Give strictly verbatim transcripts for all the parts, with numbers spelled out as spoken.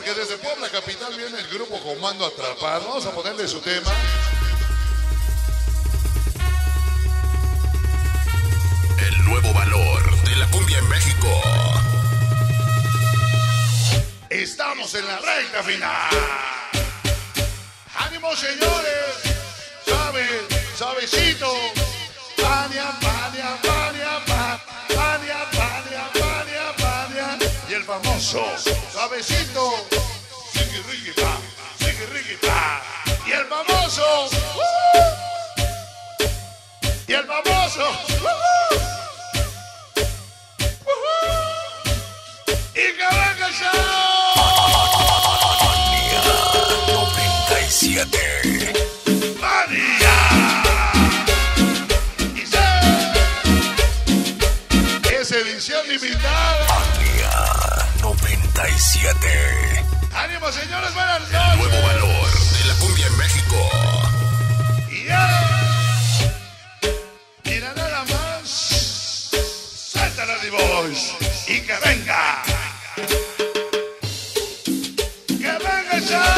porque desde Puebla Capital viene el grupo Comando Atrapado. Vamos a ponerle su tema. El nuevo valor de la cumbia en México. Estamos en la recta final. ¡Ánimo, señores! ¡Sabe, suavecito! ¡Pania, pania, pania, pa! ¡Pania, pania, pania, pania! Y el famoso suavecito. ¡Sigue, riqui, pa! ¡Sigue, riqui, pa! Y el famoso. ¡Uh! Y el famoso. ¡Uh! ¡Uh! Y que venga ya. noventa y siete. ¡Mania! Y sé, es edición limitada. Mania noventa y siete. ¡Ánimo, señores! ¡Buenas El noches! nuevo valor de la cumbia en México. ¡Yeah! Mira nada más. ¡Suéltala, D-Boys! ¡Y que venga! ¡Que venga ya!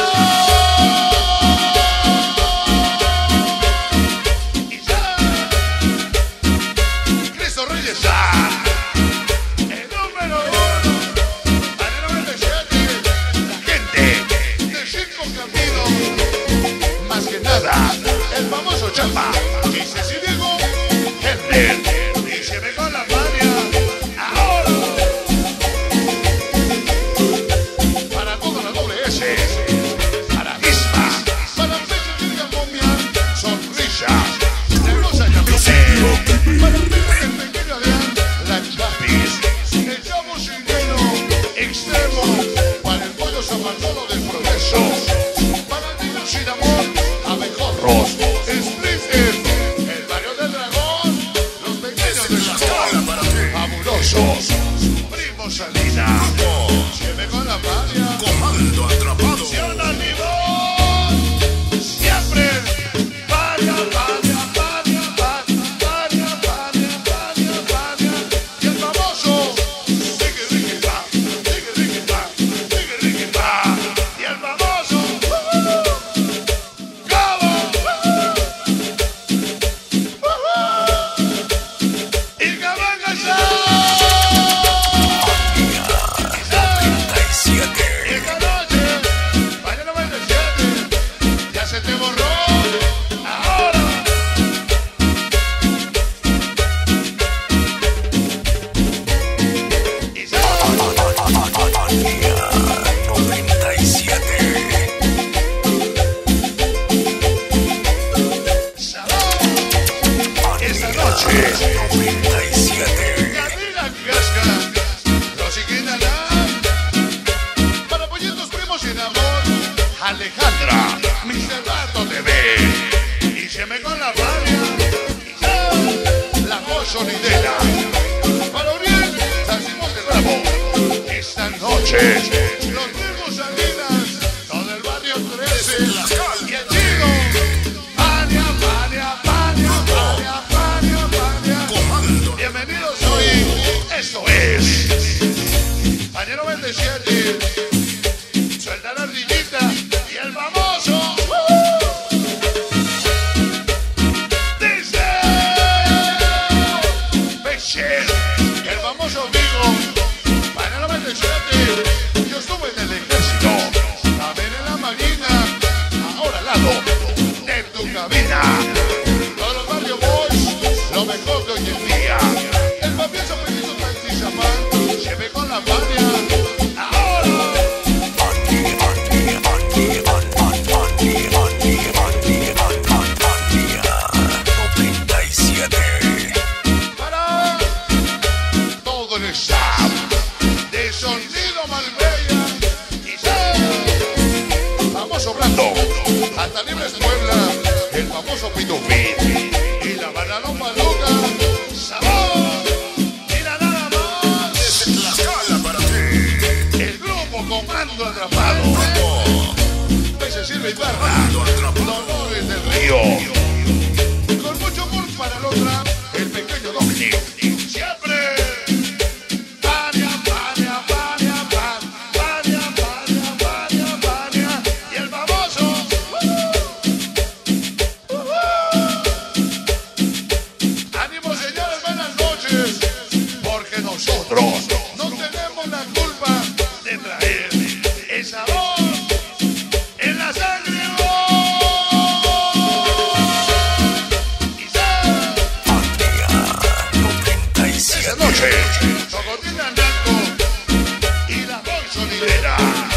El famoso Chapa. Dice si digo Henry. Dice me con la mania. Ahora. Para toda la doble S. Para Isma. Para Pecho y la momia. Sonrisa. Negocia Capitán. Para Pecho el pequeño Adrián. La Chapis. El chavo chileno. Extremo. Para el pollo San Bartolo del Progreso. Para el niño sin amor. Abejorros, Splinter, el barrio del dragón, los pequeños de Chacón, fabulosos, Primo Salina, siempre con la mania, Comando Atrapado. Siona Limón, siempre, paria, paria, paria, paria, paria, paria, paria, y el famoso, Ricky, Ricky, pa, Ricky, Ricky, pa, Ricky, Ricky, pa, y el famoso, Alejandra, mi Cerrato T V. Y se me con la rabia. La Bolsonidera. Para Uriel, San Simón de Bravo. Esta noche, los mismos Salinas, todo el barrio trece. Y el chico, Pania, Pania, Pania, Pania, Pania, Pania. Bienvenidos hoy. Esto es Pania noventa y siete. Suelta la ardillita. El famoso uh, dice Peche, el famoso Vigo, para el noventa y siete. Yo estuve en el ejército, también en la marina, ahora al lado de tu cabina. Todos los barrios boys, lo mejor de hoy en día. El mafioso Pedrito Taxi Chamán, se ve con la patria. Hasta Libres Puebla, el famoso Pitufín y la banana maluca, sabor, mira nada más. Desde Tlaxcala para ti. El grupo Comando Atrapado. Peces Silva y Barra, Dolores del Río. Con mucho amor para la otra, el pequeño Dominic. Siempre. Pania, pania, pania, pania, pania, pania, pania. el sabor en la sangre. Esa noche, Chocotina Naco y la voz sonidera.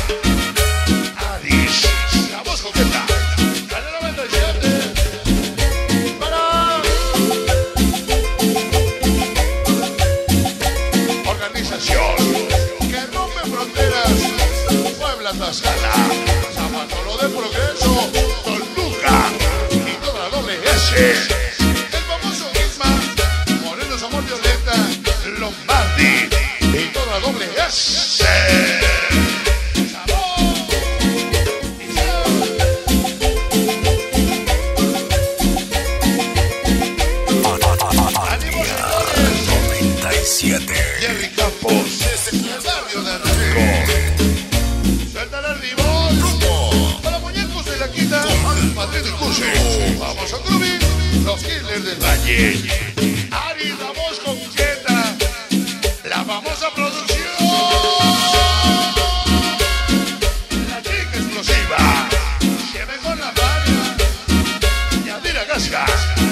Aris, la voz coqueta. Canal noventa y siete. Para organización que rompe fronteras. Puebla, Tlaxcala, San Bartolo del Progreso, Toluca y toda la doble S. El famoso Isma, Morelos Amor Violeta, Lombardi y toda la doble S. Jerry Campos, desde el barrio de Rico. Suelta el rimón. Para muñecos de la quita, Madrid y Cuse. Vamos a Groovy, los Killers del Valle. Ari, la voz coqueta, la famosa producción. La chica explosiva, que ven con la mano. Yadira Gasca.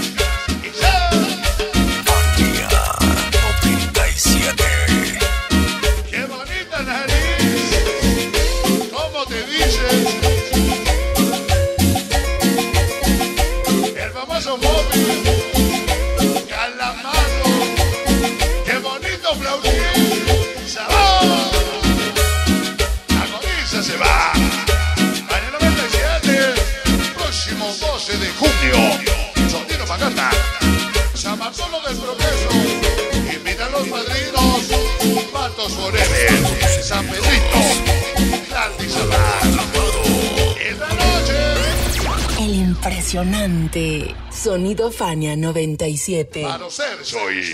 El famoso móvil, Calamaro, qué bonito flautín, sabor, agoniza se va, año noventa y siete, próximo doce de junio, Sonido Pacata, San Bartolo del Progreso, invita a los padrinos, Patos Forever, San Pedrito, Landy Sabar. Esta noche, el impresionante Sonido Fania noventa y siete. Para ser soy.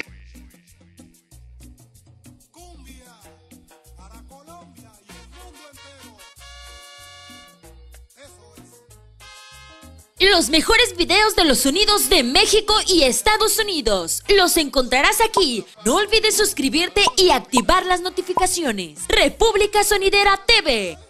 Para Colombia y el mundo entero. Eso es. Los mejores videos de los sonidos de México y Estados Unidos los encontrarás aquí. No olvides suscribirte y activar las notificaciones. República Sonidera T V.